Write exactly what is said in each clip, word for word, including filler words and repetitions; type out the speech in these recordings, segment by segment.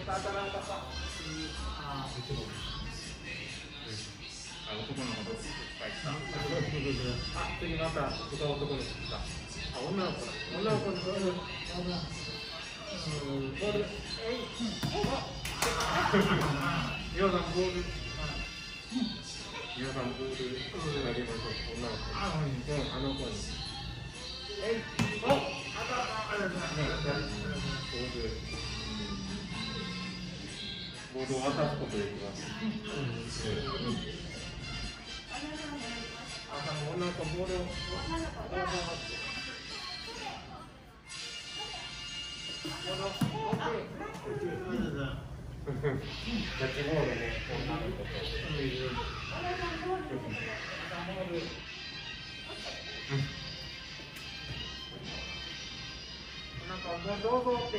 あ、男の子とスパイクか。あ、次また男の子来た。あ、女の子だ。女の子にボール。うん、ボール。えい。皆さんボール。皆さんボール投げましょう。女の子。うん、あの子に。えい。お、あたあたね、ボール。ボールを渡すことできます。あ、女の子ボールを。キャッチボールね、女の子と。なんかもうどうぞって。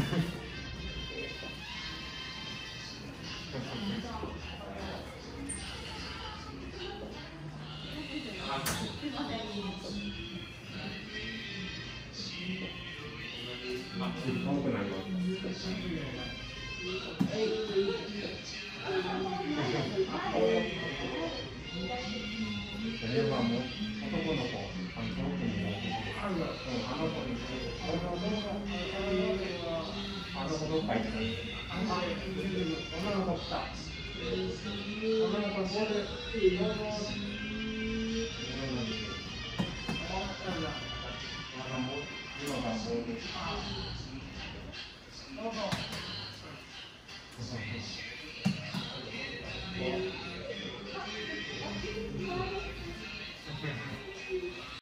あ、遠くなります。それはもう男の子、あの遠くにいるあの子に、あの子どっか行った。女の子来た。女の子ボール。